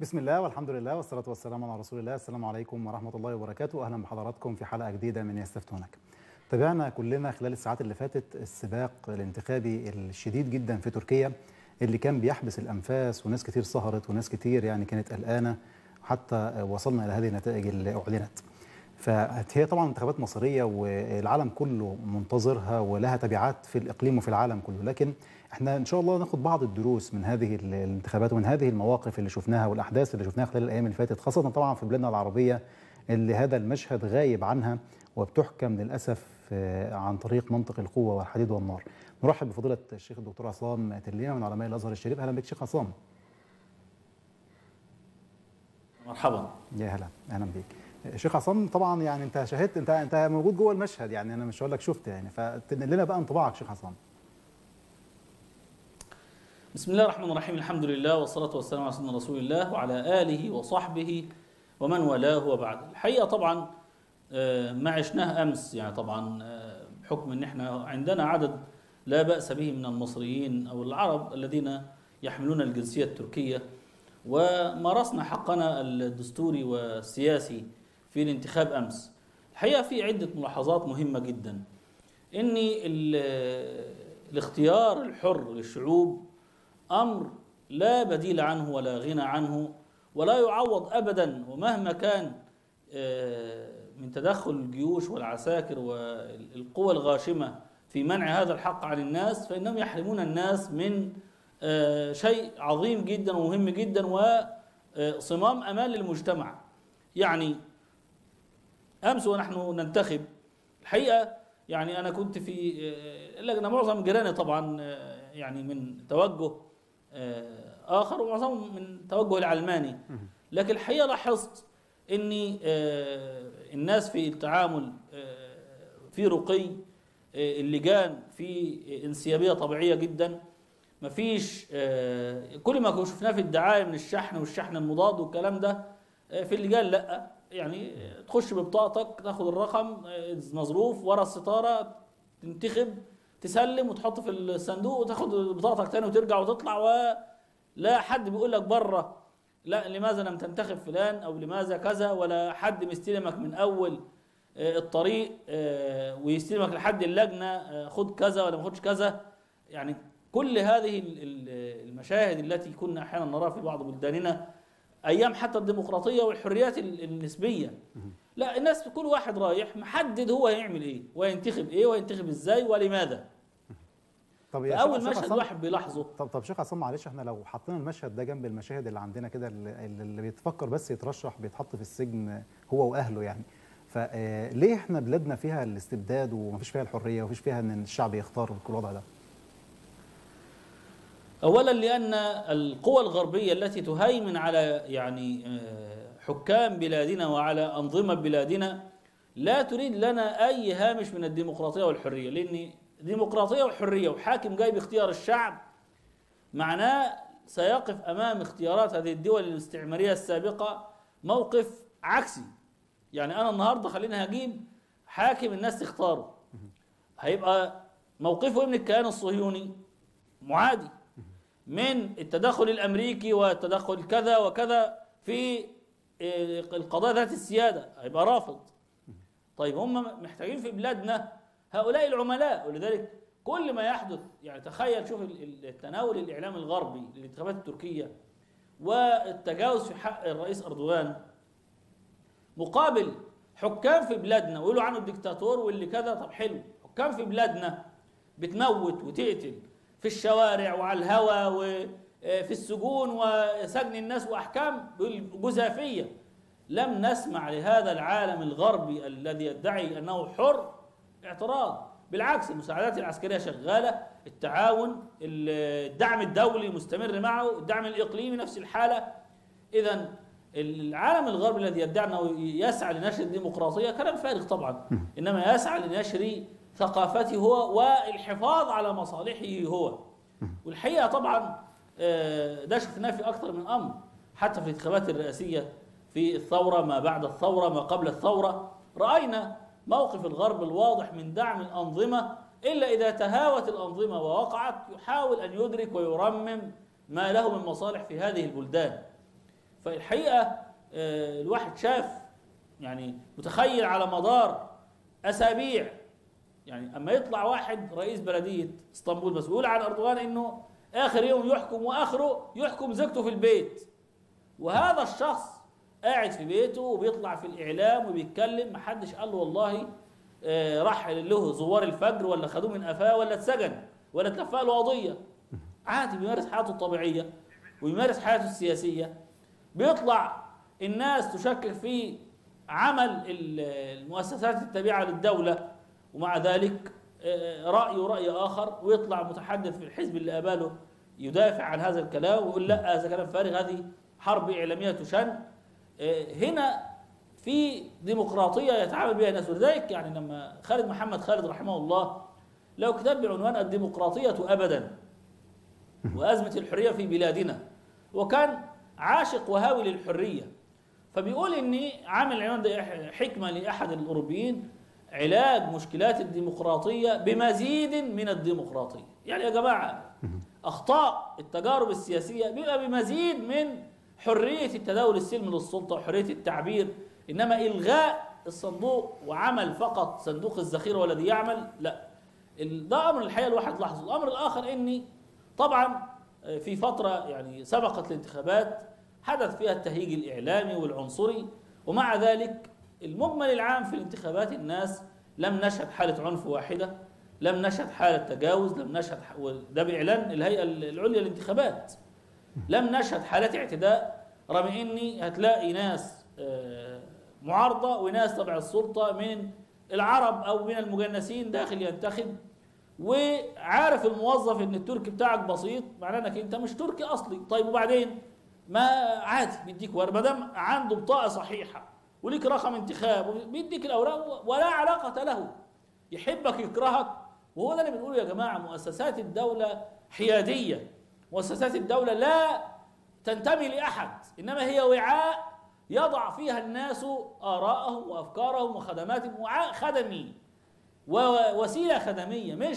بسم الله والحمد لله والصلاة والسلام على رسول الله. السلام عليكم ورحمة الله وبركاته. أهلا بحضراتكم في حلقة جديدة من يستفتونك. تابعنا كلنا خلال الساعات اللي فاتت السباق الانتخابي الشديد جدا في تركيا اللي كان بيحبس الأنفاس، وناس كتير سهرت وناس كتير يعني كانت قلقانة حتى وصلنا إلى هذه النتائج اللي أعلنت. فهي طبعا انتخابات مصيرية والعالم كله منتظرها ولها تبعات في الإقليم وفي العالم كله، لكن احنا ان شاء الله ناخد بعض الدروس من هذه الانتخابات ومن هذه المواقف اللي شفناها والاحداث اللي شفناها خلال الايام اللي فاتت، خاصه طبعا في بلادنا العربيه اللي هذا المشهد غايب عنها وبتحكم للاسف عن طريق منطق القوه والحديد والنار. نرحب بفضيله الشيخ الدكتور عصام تلينا من علماء الازهر الشريف. اهلا بك شيخ عصام. مرحبا. يا هلا، اهلا بك شيخ عصام. طبعا يعني انت شاهدت، انت موجود جوه المشهد، يعني انا مش هقول لك شفت، يعني فتنقل لنا بقى انطباعك شيخ عصام. بسم الله الرحمن الرحيم، الحمد لله والصلاة والسلام على سيدنا رسول الله وعلى آله وصحبه ومن والاه وبعد. الحقيقة طبعا ما عشناه أمس، يعني طبعا بحكم أن احنا عندنا عدد لا بأس به من المصريين أو العرب الذين يحملون الجنسية التركية، ومارسنا حقنا الدستوري والسياسي في الانتخاب أمس. الحقيقة في عدة ملاحظات مهمة جدا. أن الاختيار الحر للشعوب أمر لا بديل عنه ولا غنى عنه ولا يعوض أبدا، ومهما كان من تدخل الجيوش والعساكر والقوى الغاشمة في منع هذا الحق عن الناس، فإنهم يحرمون الناس من شيء عظيم جدا ومهم جدا وصمام أمان للمجتمع. يعني أمس ونحن ننتخب، الحقيقة يعني أنا كنت في لجنة، معظم جيراني طبعا يعني من توجه آخر ومعظمهم من توجه العلماني، لكن الحقيقة لاحظت أن الناس في التعامل في رقي، اللجان في انسيابية طبيعية جدا. مفيش كل ما شفناه في الدعاية من الشحن والشحن المضاد والكلام ده، في اللجان لا، يعني تخش ببطاقتك تاخد الرقم مظروف ورا الستارة، تنتخب، تسلم وتحط في الصندوق وتاخد بطاقتك تاني وترجع وتطلع، ولا حد بيقول لك بره لا لماذا لم تنتخب فلان او لماذا كذا، ولا حد مستلمك من اول الطريق ويستلمك لحد اللجنة خد كذا ولا ما خدش كذا. يعني كل هذه المشاهد التي كنا احيانا نراها في بعض بلداننا ايام حتى الديمقراطيه والحريات النسبيه، لا، الناس كل واحد رايح محدد هو هيعمل ايه وينتخب ايه وينتخب ازاي ولماذا. طب اول مشهد واحد بيلاحظه. طب شيخ عصام معلش، احنا لو حطينا المشهد ده جنب المشاهد اللي عندنا كده، اللي بيتفكر بس يترشح بيتحط في السجن هو واهله، يعني فليه احنا بلادنا فيها الاستبداد ومفيش فيها الحريه ومفيش فيها ان الشعب يختار في الوضع ده؟ اولا لان القوى الغربيه التي تهيمن على يعني حكام بلادنا وعلى انظمه بلادنا لا تريد لنا اي هامش من الديمقراطيه والحريه، لان ديمقراطيه وحريه وحاكم جاي باختيار الشعب معناه سيقف امام اختيارات هذه الدول الاستعماريه السابقه موقف عكسي. يعني انا النهارده خلينا هجيب حاكم الناس تختاره، هيبقى موقفه من الكيان الصهيوني معادي من التدخل الامريكي والتدخل كذا وكذا في القضايا ذات السياده، هيبقى رافض. طيب هم محتاجين في بلادنا هؤلاء العملاء، ولذلك كل ما يحدث، يعني تخيل شوف التناول الاعلامي الغربي للانتخابات التركيه والتجاوز في حق الرئيس اردوغان مقابل حكام في بلادنا ويقولوا عنه الدكتاتور واللي كذا. طب حلو، حكام في بلادنا بتموت وتقتل في الشوارع وعلى الهوى وفي السجون وسجن الناس وأحكام جزافية. لم نسمع لهذا العالم الغربي الذي يدعي أنه حر اعتراض، بالعكس المساعدات العسكرية شغالة، التعاون، الدعم الدولي مستمر معه، الدعم الإقليمي نفس الحالة. إذن العالم الغربي الذي يدعي أنه يسعى لنشر الديمقراطية كلام فارغ طبعا، إنما يسعى لنشر ثقافته هو والحفاظ على مصالحه هو. والحقيقة طبعا ده شفناه في أكثر من أمر، حتى في الانتخابات الرئاسية، في الثورة، ما بعد الثورة، ما قبل الثورة، رأينا موقف الغرب الواضح من دعم الأنظمة، إلا إذا تهاوت الأنظمة ووقعت يحاول أن يدرك ويرمم ما له من مصالح في هذه البلدان. فالحقيقة الواحد شاف يعني متخيل على مدار أسابيع، يعني أما يطلع واحد رئيس بلدية اسطنبول بس ويقول عن أردوغان إنه آخر يوم يحكم وآخره يحكم زوجته في البيت، وهذا الشخص قاعد في بيته وبيطلع في الإعلام وبيتكلم، محدش قال له والله راح له زوار الفجر ولا خدوه من قفاه ولا اتسجن ولا اتلفق له قضية، عادي بيمارس حياته الطبيعية ويمارس حياته السياسية. بيطلع الناس تشكك في عمل المؤسسات التابعة للدولة، ومع ذلك رأيه رأي آخر، ويطلع متحدث في الحزب اللي قباله يدافع عن هذا الكلام ويقول لا هذا كلام فارغ، هذه حرب إعلامية تشن. هنا في ديمقراطية يتعامل بها الناس. ولذلك يعني لما خالد محمد خالد رحمه الله له كتاب بعنوان الديمقراطية أبدا وأزمة الحرية في بلادنا، وكان عاشق وهاوي للحرية، فبيقول إني عامل العنوان ده حكمة لأحد الأوروبيين: علاج مشكلات الديمقراطية بمزيد من الديمقراطية. يعني يا جماعة أخطاء التجارب السياسية بيبقى بمزيد من حرية التداول السلمي للسلطة وحرية التعبير، إنما إلغاء الصندوق وعمل فقط صندوق الذخيرة والذي يعمل لا. ده أمر الحقيقة الواحد لاحظه. الأمر الآخر إني طبعا في فترة يعني سبقت الانتخابات حدث فيها التهييج الإعلامي والعنصري، ومع ذلك المجمل العام في الانتخابات الناس لم نشهد حالة عنف واحدة، لم نشهد حالة تجاوز، لم نشهد وده بإعلان الهيئة العليا للانتخابات، لم نشهد حالات اعتداء، رغم إني هتلاقي ناس معارضة وناس تبع السلطة من العرب أو من المجنسين داخل ينتخب، وعارف الموظف إن التركي بتاعك بسيط، معناه إنك أنت مش تركي أصلي. طيب وبعدين ما عادي بيديك ورقة ما دام عنده بطاقة صحيحة وليك رقم انتخاب بيديك الأوراق ولا علاقة له، يحبك يكرهك. وهو ده اللي بنقوله يا جماعة، مؤسسات الدولة حيادية، مؤسسات الدولة لا تنتمي لأحد، إنما هي وعاء يضع فيها الناس آراءهم وأفكارهم وخدماتهم، وعاء خدمي ووسيلة خدمية، مش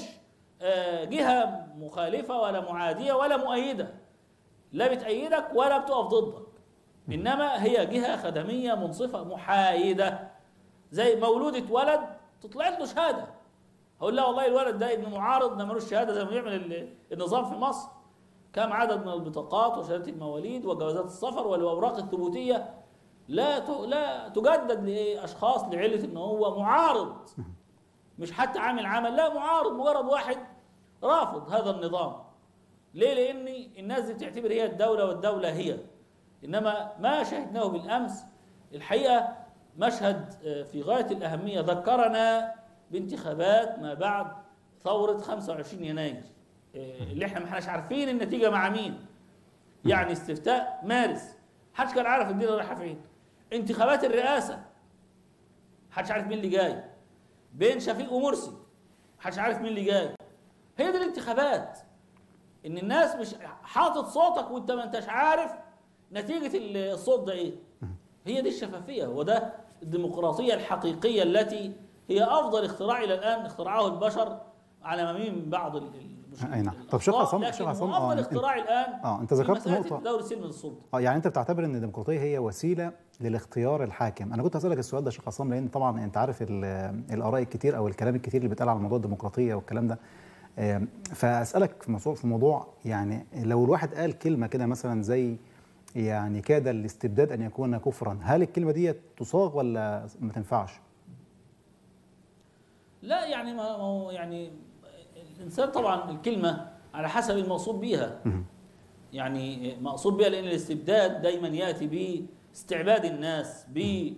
جهة مخالفة ولا معادية ولا مؤيدة، لا بتأيدك ولا بتقف ضدك، إنما هي جهة خدمية منصفة محايدة. زي مولود اتولد تطلع له شهادة، هقول لا والله الولد ده ابن معارض ده ملوش شهادة زي ما بيعمل النظام في مصر. كم عدد من البطاقات وشهادات المواليد وجوازات السفر والأوراق الثبوتية لا تجدد لأشخاص لعلة إن هو معارض، مش حتى عامل عمل، لا معارض، مجرد واحد رافض هذا النظام. ليه؟ لأن الناس دي بتعتبر هي الدولة والدولة هي. إنما ما شاهدناه بالأمس الحقيقة مشهد في غاية الأهمية، ذكرنا بانتخابات ما بعد ثورة 25 يناير اللي احنا ما احناش عارفين النتيجة مع مين. يعني استفتاء مارس محدش كان عارف الدنيا رايحة فين. انتخابات الرئاسة محدش عارف مين اللي جاي، بين شفيق ومرسي محدش عارف مين اللي جاي. هي دي الانتخابات، ان الناس مش حاطط صوتك وانت ما انتش عارف نتيجة الصوت ده ايه. هي دي الشفافية، وده الديمقراطية الحقيقية التي هي افضل اختراع الى الان اخترعه البشر على مميز من بعض اي نعم. طب شيخ عصام، افضل اختراع الان انت ذكرت نقطة الدور السلمي للسلطة. يعني انت بتعتبر ان الديمقراطية هي وسيلة للاختيار الحاكم. انا كنت هسألك السؤال ده شيخ عصام، لان طبعا انت عارف الاراء الكتير او الكلام الكتير اللي بيتقال على موضوع الديمقراطية والكلام ده. فاسألك في موضوع يعني لو الواحد قال كلمة كده مثلا زي يعني كاد الاستبداد ان يكون كفرا، هل الكلمة دي تصاغ ولا ما تنفعش؟ لا يعني ما هو يعني الإنسان طبعا الكلمة على حسب المقصود بها. يعني مقصود بها لأن الاستبداد دايما يأتي باستعباد الناس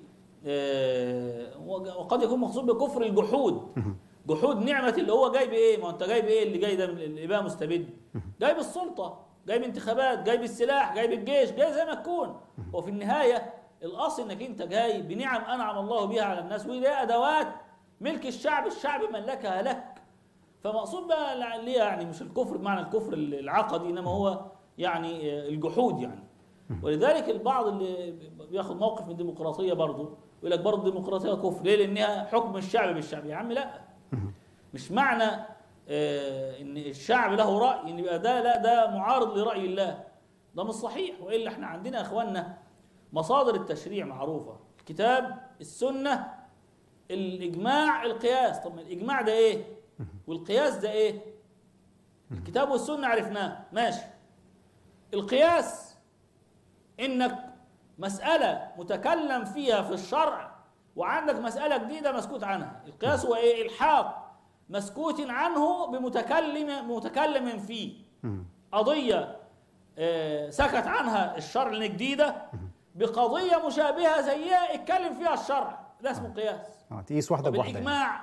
وقد يكون مقصود بكفر الجحود، جحود نعمة اللي هو جاي بإيه. ما أنت جاي بإيه اللي جاي ده اللي بقى مستبد؟ جاي بالسلطة، جاي بانتخابات، جاي بالسلاح، جاي بالجيش، جاي زي ما تكون. وفي النهاية الأصل إنك أنت جاي بنعم أنعم الله بها على الناس، ودي أدوات ملك الشعب، الشعب ملكها لك. فمقصود بقى ليه يعني مش الكفر بمعنى الكفر العقدي، انما هو يعني الجحود يعني. ولذلك البعض اللي بياخد موقف من الديمقراطيه برضه يقول لك برضه الديمقراطيه كفر. ليه؟ لانها حكم الشعب بالشعب. يا عم لا، مش معنى ان الشعب له راي ان يبقى ده لا ده معارض لراي الله، ده مش صحيح. والا احنا عندنا يا اخواننا مصادر التشريع معروفة، الكتاب، السنة، الإجماع، القياس. طب ما الإجماع ده إيه؟ والقياس ده إيه؟ الكتاب والسنة عرفناه، ماشي. القياس إنك مسألة متكلم فيها في الشرع وعندك مسألة جديدة مسكوت عنها. القياس هو إيه؟ إلحاق مسكوت عنه بمتكلم فيه. قضية سكت عنها الشرع الجديدة بقضية مشابهة زيها اتكلم فيها الشرع، ده اسمه قياس. تقيس واحدة بواحدة. الإجماع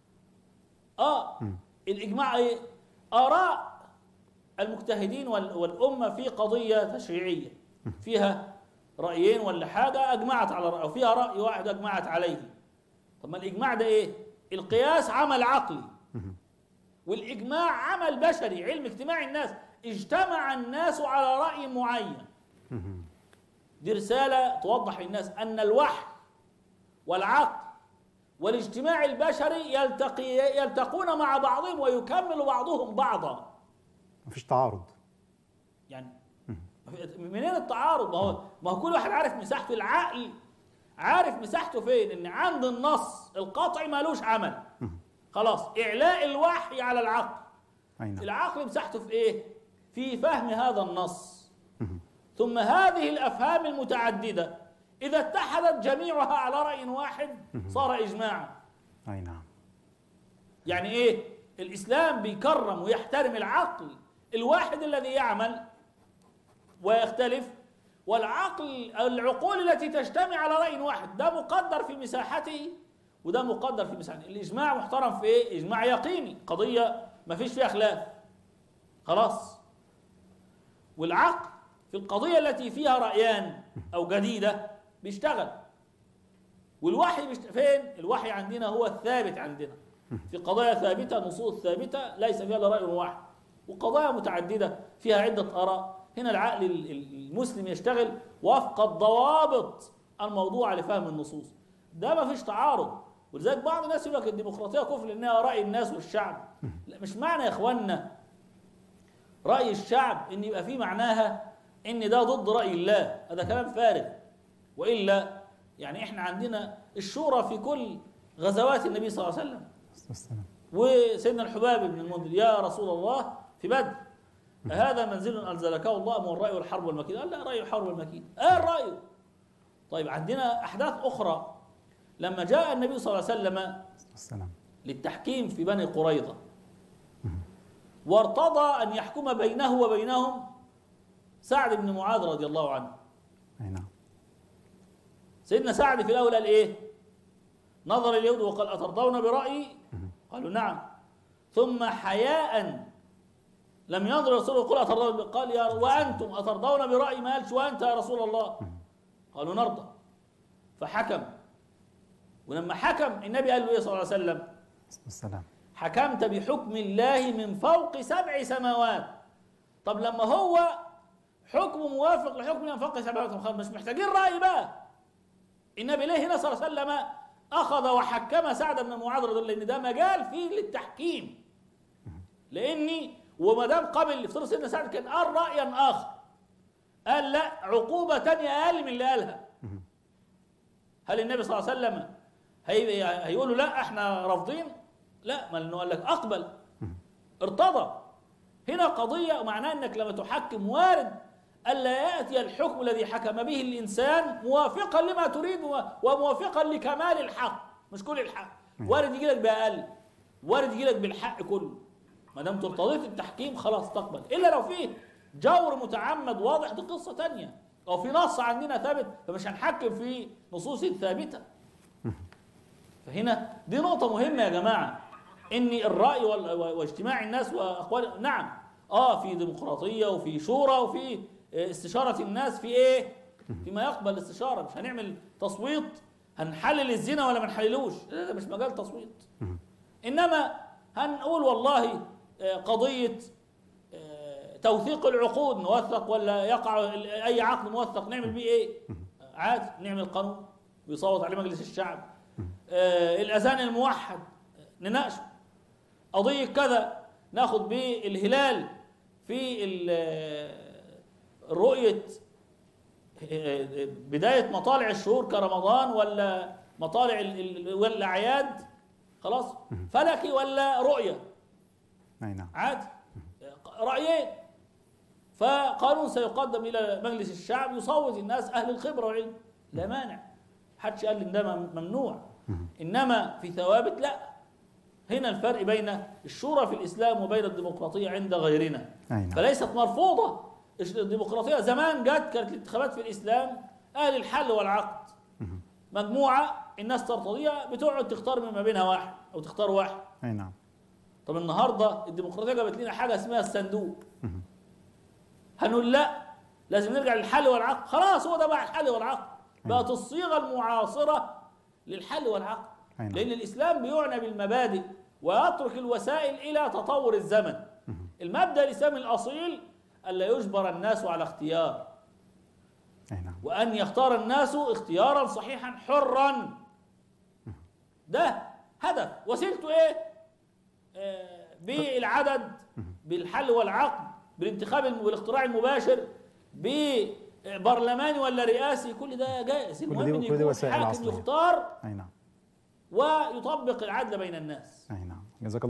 الإجماع إيه؟ آراء المجتهدين والأمة في قضية تشريعية فيها رأيين ولا حاجة أجمعت على رأي، أو فيها رأي واحد أجمعت عليه. طب ما الإجماع ده إيه؟ القياس عمل عقلي، والإجماع عمل بشري، علم اجتماع الناس، اجتمع الناس على رأي معين. دي رسالة توضح للناس أن الوحي والعقل والاجتماع البشري يلتقون مع بعضهم ويكمل بعضهم بعضا. مفيش تعارض. يعني منين التعارض؟ ما هو كل واحد عارف مساحته. العقل عارف مساحته فين، ان عند النص القطعي مالوش عمل. خلاص، إعلاء الوحي على العقل. العقل مساحته في إيه؟ في فهم هذا النص. ثم هذه الأفهام المتعددة إذا اتحدت جميعها على رأي واحد صار إجماعا. أي نعم. يعني إيه؟ الإسلام بيكرم ويحترم العقل الواحد الذي يعمل ويختلف، العقول التي تجتمع على رأي واحد، ده مقدر في مساحته وده مقدر في مساحته. الإجماع محترم في إيه؟ إجماع يقيني، قضية ما فيش فيها خلاف، خلاص. والعقل في القضية التي فيها رأيان أو جديدة بيشتغل. والوحي فين؟ الوحي عندنا هو الثابت عندنا في قضايا ثابتة، نصوص ثابتة ليس فيها إلا رأي واحد، وقضايا متعددة فيها عدة آراء. هنا العقل المسلم يشتغل وفق الضوابط الموضوعة لفهم النصوص، ده ما فيش تعارض. ولذلك بعض الناس يقول لك الديمقراطية كفر لأنها رأي الناس والشعب. لا، مش معنى يا إخواننا رأي الشعب إن يبقى فيه معناها إن ده ضد رأي الله، هذا كلام فارغ. وإلا يعني إحنا عندنا الشورى في كل غزوات النبي صلى الله عليه وسلم. وسيدنا الحباب بن المنذر: يا رسول الله في بدر هذا منزل أنزلكه الله أم الرأي والحرب والمكيد؟ قال: لا، رأي الحرب والمكيد. الرأي. طيب عندنا أحداث أخرى لما جاء النبي صلى الله عليه وسلم للتحكيم في بني قريظة وارتضى أن يحكم بينه وبينهم سعد بن معاذ رضي الله عنه. نعم. سيدنا سعد في الأول قال إيه؟ نظر اليهود وقال: أترضون برأيي؟ قالوا: نعم. ثم حياء لم ينظر الرسول ويقول: أترضون؟ قال: يا وأنتم أترضون برأيي؟ ما قالش وأنت يا رسول الله. قالوا: نرضى. فحكم. ولما حكم النبي قال له إيه صلى الله عليه وسلم؟ حكمت بحكم الله من فوق 7 سماوات. طب لما هو حكم موافق لحكم من فوق 7 سماوات مش محتاجين رأي بقى. النبي ليه هنا صلى الله عليه وسلم أخذ وحكم سعد بن معاذ رضي الله عنه؟ لأن ده مجال فيه للتحكيم. لأني وما دام قبل افترض سيدنا سعد كان قال رأيا آخر، قال لا، عقوبة تانية أقل من اللي قالها، هل النبي صلى الله عليه وسلم هيقولوا لا احنا رافضين؟ لا، ما لأنه قال لك أقبل، ارتضى. هنا قضية معناه أنك لما تحكم وارد ألا يأتي الحكم الذي حكم به الإنسان موافقا لما تريد وموافقا لكمال الحق، مش كل الحق. وارد يجي لك بأقل، وارد يجي لك بالحق كله. ما دام ارتضيت التحكيم خلاص تقبل، إلا لو فيه جور متعمد واضح دي قصة تانية، أو في نص عندنا ثابت فمش هنحكم في نصوص ثابتة. فهنا دي نقطة مهمة يا جماعة، إن الرأي واجتماع الناس وأقوال، نعم في ديمقراطية وفي شورى وفي استشارة الناس في إيه؟ فيما يقبل الاستشارة. مش هنعمل تصويت هنحلل الزنا ولا ما نحللوش، ده مش مجال تصويت. إنما هنقول والله قضية توثيق العقود نوثق ولا يقع أي عقد موثق نعمل بيه إيه؟ عادي، نعمل قانون ويصوت عليه مجلس الشعب. الأذان الموحد نناقشه. قضية كذا ناخد بيه الهلال في رؤية بداية مطالع الشهور كرمضان ولا مطالع ولا الأعياد، خلاص فلكي ولا رؤية، أي نعم. عادي رأيين. فقانون سيقدم إلى مجلس الشعب يصوت الناس أهل الخبرة والعلم، لا مانع، محدش قال إن ده ممنوع، إنما في ثوابت لا. هنا الفرق بين الشورى في الإسلام وبين الديمقراطية عند غيرنا. فليست مرفوضة الديمقراطية. زمان كانت الانتخابات في الإسلام أهل الحل والعقد، مجموعة الناس ترتضيها بتقعد تختار من بينها واحد أو تختار واحد. أي نعم. طب النهارده الديمقراطية جابت لنا حاجة اسمها الصندوق. هنقول لا، لازم نرجع للحل والعقد. خلاص هو ده بقى الحل والعقد، بقت الصيغة المعاصرة للحل والعقد. لأن الإسلام بيعنى بالمبادئ ويترك الوسائل إلى تطور الزمن. المبدأ الإسلامي الأصيل ألا يجبر الناس على اختيار، وأن يختار الناس اختيارا صحيحا حرا. ده هدف. وسيلته إيه؟ بالعدد، بالحل والعقد، بالانتخاب والاقتراع المباشر، ببرلماني ولا رئاسي، كل ده جائز. المهم ان يكون حاكم يختار ويطبق العدل بين الناس. أي نعم. جزاك الله